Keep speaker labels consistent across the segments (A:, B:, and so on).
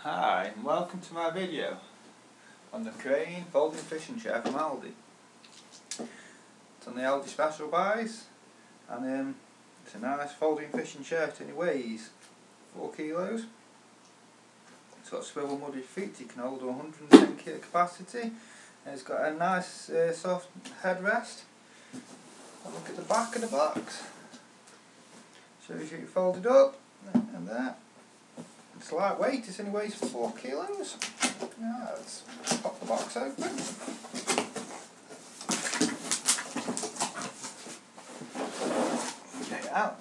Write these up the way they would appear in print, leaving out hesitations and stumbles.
A: Hi and welcome to my video on the Crane folding fishing chair from Aldi. It's on the Aldi special buys and it's a nice folding fishing chair and it weighs 4 kilos. It's got swivel mudded feet, you can hold 110 kg capacity, and it's got a nice soft headrest. Have a look at the back of the box. Shows you it folded up and there. It's lightweight, it only weighs 4 kilos. Now let's pop the box open. Get it out.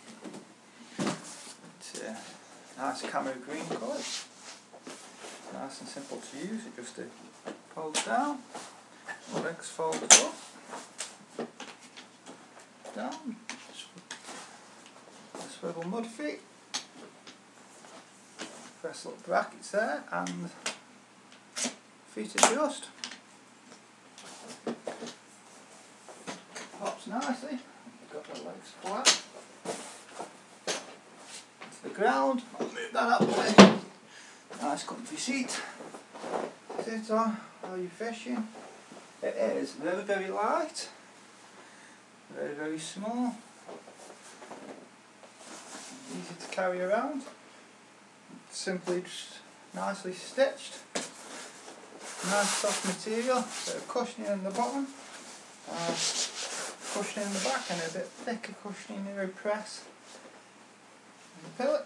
A: It's a nice camo green colour. Nice and simple to use, it just folds down, the legs fold up, down, the swivel mud feet. Press little brackets there and feet adjust. Pops nicely. Got the legs flat. To the ground. I'll move that up way. Nice comfy seat. Sit on while you're fishing. It is very, very light. Very, very small. Easy to carry around. Simply just nicely stitched. Nice soft material, bit of cushioning in the bottom, cushioning in the back, and a bit thicker cushioning near a press and the pillow.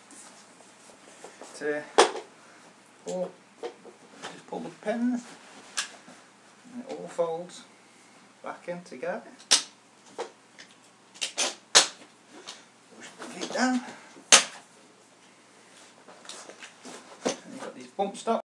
A: Just pull the pins and it all folds back in together. Push the feet down. Bump stop.